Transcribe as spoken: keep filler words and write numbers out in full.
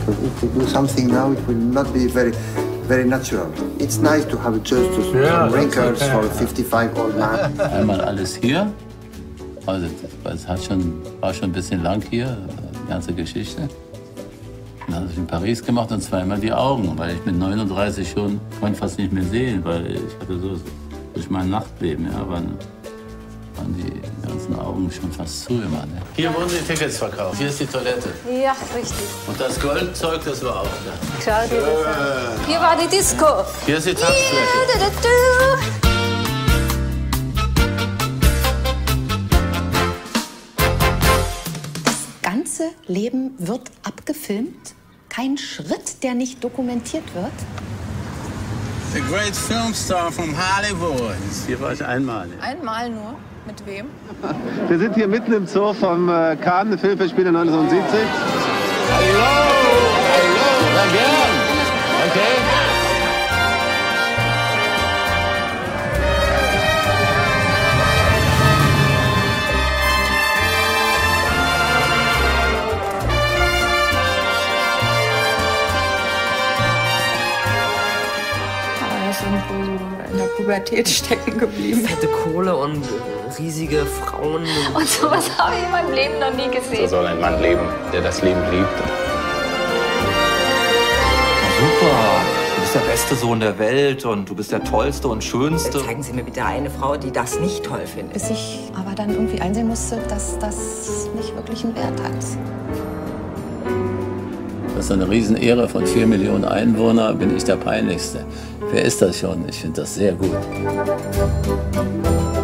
Because if we do something now, it will not be very, very natural. It's nice to have a chance to yeah, records okay. for a fifty-five-old man. Einmal alles hier. Also das hat schon, war schon ein bisschen lang hier, die ganze Geschichte. Dann habe ich in Paris gemacht und zweimal die Augen, weil ich mit neununddreißig schon konnte fast nicht mehr sehen, weil ich hatte so durch mein Nachtleben, ja, waren, waren die ganzen Augen schon fast zu immer. Ne? Hier wurden die Tickets verkauft, hier ist die Toilette. Ja, richtig. Und das Goldzeug, das war auch da. Schau dir das an. Hier war die Disco. Hier ist die Tanzfläche. Ja, du, du. Das ganze Leben wird abgefilmt. Kein Schritt, der nicht dokumentiert wird. The great film star from Hollywood. Hier war ich einmal. Ja. Einmal nur? Mit wem? Wir sind hier mitten im Zoo vom äh, Cannes Filmfestspiele neunzehnhundertsiebzig. Hallo, hallo, na gern. Okay. Irgendwo so in der Pubertät stecken geblieben. Fette Kohle und riesige Frauen. Und sowas habe ich in meinem Leben noch nie gesehen. So soll ein Mann leben, der das Leben liebt. Super, du bist der beste Sohn der Welt und du bist der tollste und schönste. Zeigen Sie mir bitte eine Frau, die das nicht toll findet. Bis ich aber dann irgendwie einsehen musste, dass das nicht wirklich einen Wert hat. Das ist eine Riesenehre, von vier Millionen Einwohnern bin ich der Peinlichste. Wer ist das schon? Ich finde das sehr gut.